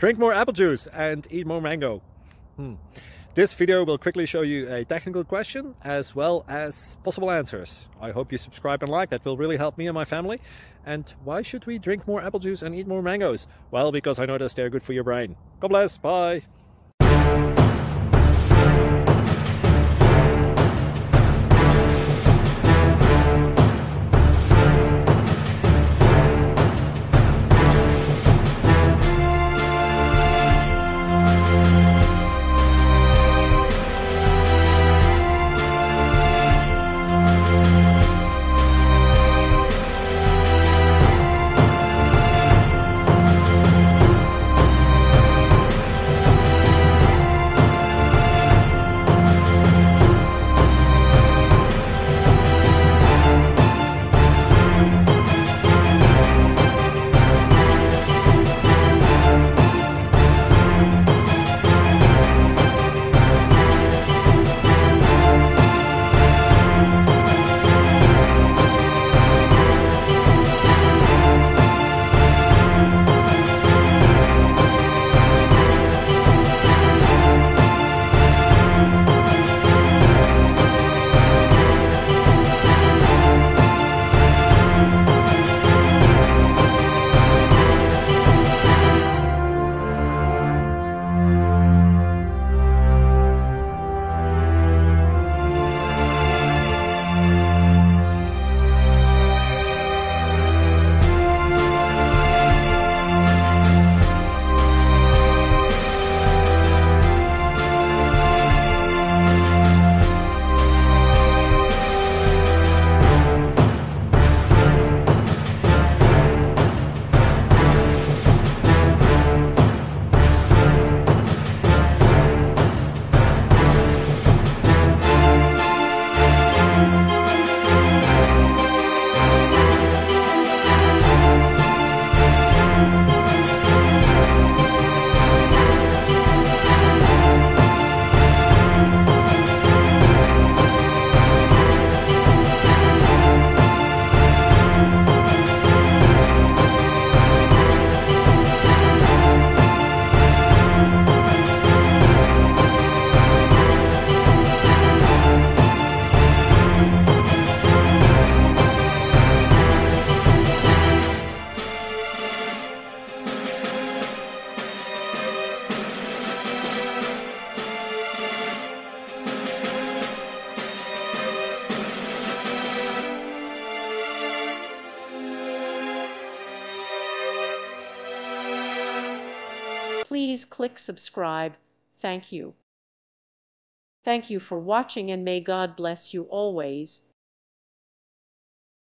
Drink more apple juice and eat more mango. This video will quickly show you a technical question as well as possible answers. I hope you subscribe and like, that will really help me and my family. And why should we drink more apple juice and eat more mangoes? Well, because I noticed they're good for your brain. God bless, bye! Please click subscribe. Thank you. Thank you for watching, and may God bless you always.